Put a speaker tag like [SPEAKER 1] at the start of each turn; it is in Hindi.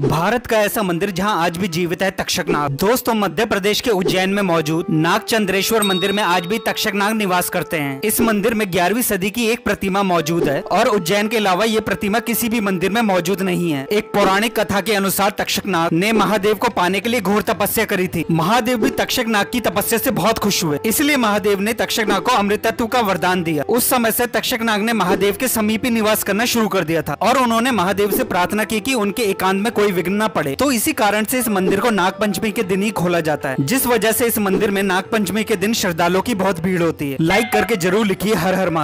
[SPEAKER 1] भारत का ऐसा मंदिर जहां आज भी जीवित है तक्षक नाग। दोस्तों, मध्य प्रदेश के उज्जैन में मौजूद नागचंद्रेश्वर मंदिर में आज भी तक्षक नाग निवास करते हैं। इस मंदिर में 11वीं सदी की एक प्रतिमा मौजूद है और उज्जैन के अलावा ये प्रतिमा किसी भी मंदिर में मौजूद नहीं है। एक पौराणिक कथा के अनुसार तक्षक नाग ने महादेव को पाने के लिए घोर तपस्या करी थी। महादेव भी तक्षक नाग की तपस्या से बहुत खुश हुए, इसलिए महादेव ने तक्षक नाग को अमृतत्व का वरदान दिया। उस समय से तक्षक नाग ने महादेव के समीप ही निवास करना शुरू कर दिया था और उन्होंने महादेव से प्रार्थना की कि उनके एकांत में कोई विघ्न न पड़े। तो इसी कारण से इस मंदिर को नाग पंचमी के दिन ही खोला जाता है, जिस वजह से इस मंदिर में नाग पंचमी के दिन श्रद्धालुओं की बहुत भीड़ होती है। लाइक करके जरूर लिखिए हर हर महादेव।